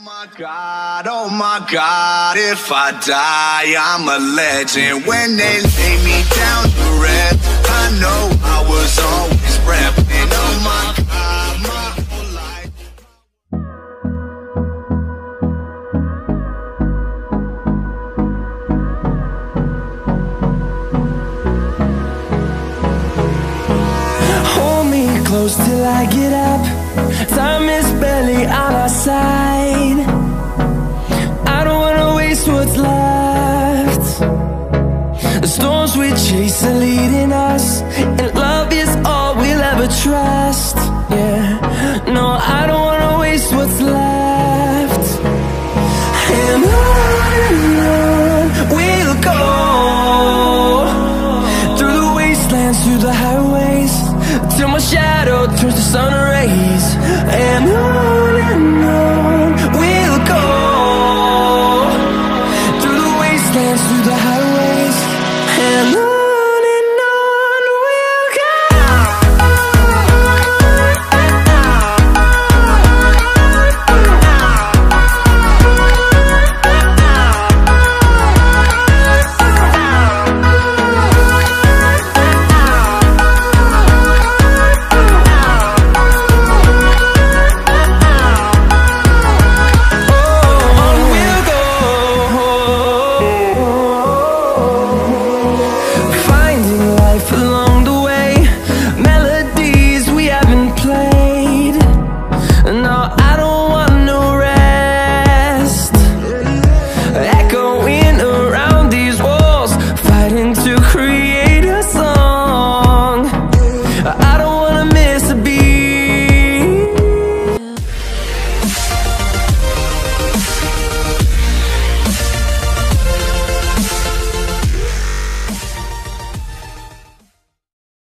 Oh my God, if I die, I'm a legend. When they lay me down to rest, I know I was always repping. Oh my God, my whole life. Hold me close till I get up. Time is barely on our side. I don't wanna waste what's left. The storms we chase are leading us, and love is all we'll ever trust.